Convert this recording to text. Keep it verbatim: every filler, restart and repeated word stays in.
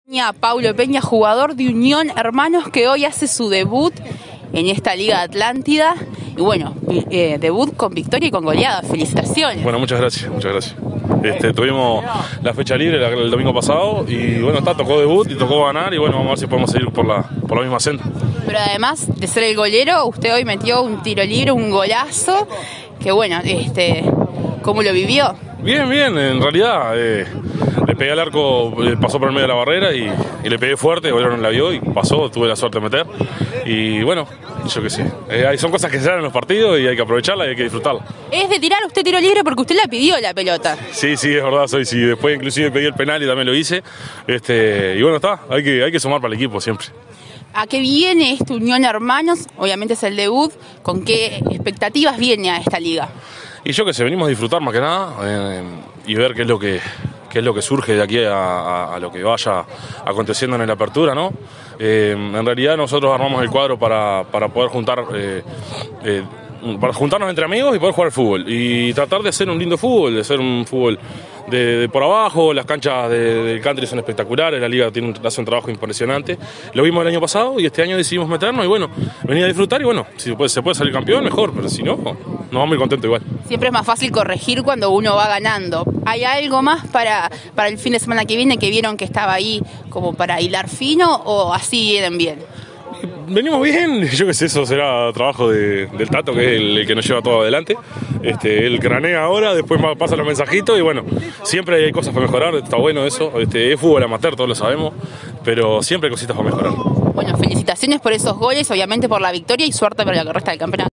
Paulo Peña, jugador de Unión Hermanos, que hoy hace su debut en esta Liga Atlántida. Y bueno, eh, debut con victoria y con goleada. Felicitaciones. Bueno, muchas gracias, muchas gracias. Este, tuvimos la fecha libre el domingo pasado y bueno, está, tocó debut y tocó ganar y bueno, vamos a ver si podemos seguir por la, por la misma senda. Pero además de ser el golero, usted hoy metió un tiro libre, un golazo, que bueno, este, ¿cómo lo vivió? Bien, bien, en realidad eh, le pegué al arco, eh, pasó por el medio de la barrera y, y le pegué fuerte, el golero no la vio y pasó, tuve la suerte de meter. Y bueno, yo qué sé, eh, son cosas que se dan en los partidos y hay que aprovecharlas y hay que disfrutarlas. Es de tirar usted tiro libre porque usted la pidió la pelota. Sí, sí, es verdad, soy sí. Después inclusive pedí el penal y también lo hice. Este, y bueno, está, hay que, hay que sumar para el equipo siempre. ¿A qué viene esta Unión Hermanos? Obviamente es el debut. ¿Con qué expectativas viene a esta liga? Y yo que sé, venimos a disfrutar más que nada eh, y ver qué es lo que, qué es lo que surge de aquí a, a, a lo que vaya aconteciendo en la apertura, ¿no? Eh, en realidad nosotros armamos el cuadro para, para poder juntar... Eh, eh, para juntarnos entre amigos y poder jugar al fútbol y tratar de hacer un lindo fútbol, de hacer un fútbol de, de por abajo. Las canchas de, del country son espectaculares, la liga tiene un, hace un trabajo impresionante. Lo vimos el año pasado y este año decidimos meternos y bueno, venir a disfrutar y bueno, si se puede, se puede salir campeón mejor, pero si no, nos vamos muy contentos igual. Siempre es más fácil corregir cuando uno va ganando. ¿Hay algo más para, para el fin de semana que viene que vieron que estaba ahí como para hilar fino o así vienen bien? Venimos bien, yo qué sé, eso será trabajo de, del Tato, que es el, el que nos lleva todo adelante. Este, él cranea ahora, después pasa los mensajitos y bueno, siempre hay cosas para mejorar, está bueno eso. Este, es fútbol amateur, todos lo sabemos, pero siempre hay cositas para mejorar. Bueno, felicitaciones por esos goles, obviamente por la victoria y suerte para lo que resta del campeonato.